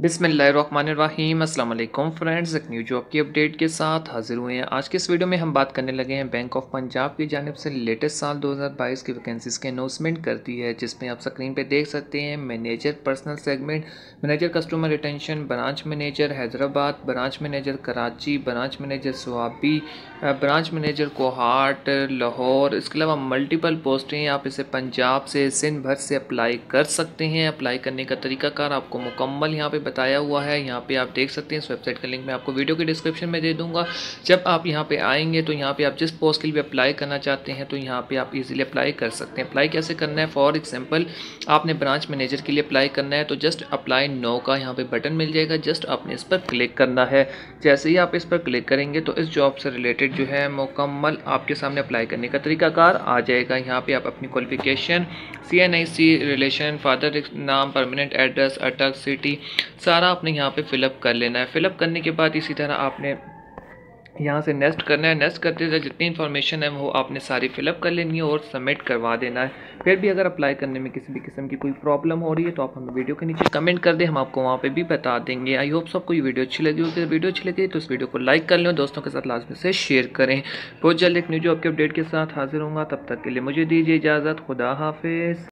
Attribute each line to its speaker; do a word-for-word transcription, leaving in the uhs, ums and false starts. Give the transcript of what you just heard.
Speaker 1: बिस्मिल्लाहिर्रहमानिर्रहीम अस्सलाम वालेकुम फ्रेंड्स, एक न्यू जॉब की अपडेट के साथ हाजिर हुए हैं। आज के इस वीडियो में हम बात करने लगे हैं बैंक ऑफ पंजाब की जानिब से लेटेस्ट साल दो हज़ार बाईस की वैकेंसीज़ की अनाउंसमेंट कर दी है, जिसमें आप स्क्रीन पे देख सकते हैं manager personal segment, manager customer retention, branch manager Hyderabad, branch manager Karachi, branch manager Swabi, branch manager Kohat Lahore. इसके अलावा मल्टीपल पोस्टें आप इसे पंजाब से सिंध भर से अप्लाई कर सकते हैं। अप्लाई करने का तरीकाकार आपको मुकम्मल यहाँ पे बताया हुआ है। यहाँ पे आप देख सकते हैं। इस वेबसाइट का लिंक मैं आपको वीडियो के डिस्क्रिप्शन में दे दूंगा। जब आप यहाँ पे आएंगे तो यहाँ पे आप जिस पोस्ट के लिए अप्लाई करना चाहते हैं तो यहाँ पे आप इजीली अप्लाई कर सकते हैं। अप्लाई कैसे करना है? फॉर एग्जांपल आपने ब्रांच मैनेजर के लिए अप्लाई करना है तो जस्ट अप्लाई नो का यहाँ पे बटन मिल जाएगा। जस्ट आपने इस पर क्लिक करना है। जैसे ही आप इस पर क्लिक करेंगे तो इस जॉब से रिलेटेड जो है मुकम्मल आपके सामने अप्लाई करने का तरीकाकार आ जाएगा। यहाँ पे आप अपनी qualification, C N I C relation, father नाम, परमानेंट एड्रेस, अटक, सिटी, सारा आपने यहाँ पे फिलअप कर लेना है। फिलअप करने के बाद इसी तरह आपने यहाँ से नेक्स्ट करना है। नेक्स्ट करते हुए जितनी इन्फॉर्मेशन है वो आपने सारी फिलअप कर लेनी है और सबमिट करवा देना है। फिर भी अगर अप्लाई करने में किसी भी किस्म की कोई प्रॉब्लम हो रही है तो आप हमें वीडियो के नीचे कमेंट कर दें, हम आपको वहाँ पे भी बता देंगे। आई होप सबको ये वीडियो अच्छी लगी होगी। वीडियो अच्छी लगी तो इस वीडियो को लाइक कर लें, दोस्तों के साथ लाजमी से शेयर करें। बहुत जल्द एक न्यू जॉब के अपडेट के साथ हाजिर होंगे। तब तक के लिए मुझे दीजिए इजाज़त। खुदा हाफिज़।